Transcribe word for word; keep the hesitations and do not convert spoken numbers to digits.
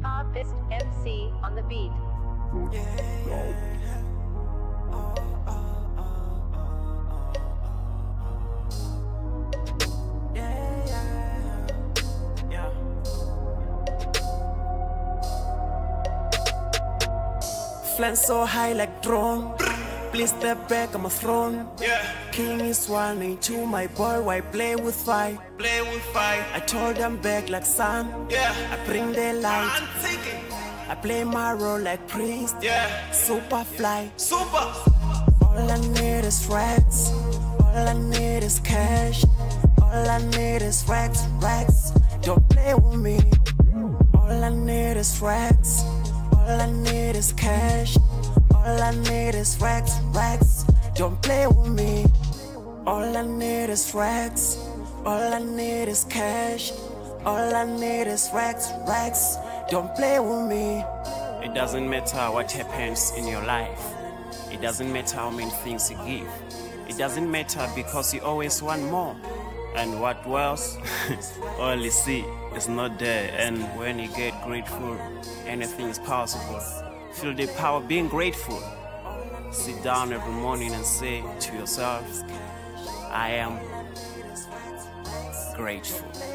Artist M C on the beat. Yeah, yeah. Oh, oh, oh, oh, oh, oh. Yeah, yeah, yeah. Flying so high like drone. Please step back, I'm a throne. Yeah. King is one ain't two, my boy. Why play with fire? Play with fire. I told them back like sun. Yeah. I bring the light. I'm taking. I play my role like priest. Yeah. Super fly. Super. All I need is racks. All I need is cash. All I need is racks, racks. Don't play with me. All I need is racks. All I need is cash. All I need is racks, racks. Don't play with me. All I need is racks. All I need is cash. All I need is racks, racks. Don't play with me. It doesn't matter what happens in your life. It doesn't matter how many things you give. It doesn't matter because you always want more. And what dwells, all you see is not there. And when you get grateful, anything is possible. Feel the power of being grateful. Sit down every morning and say to yourself, I am grateful.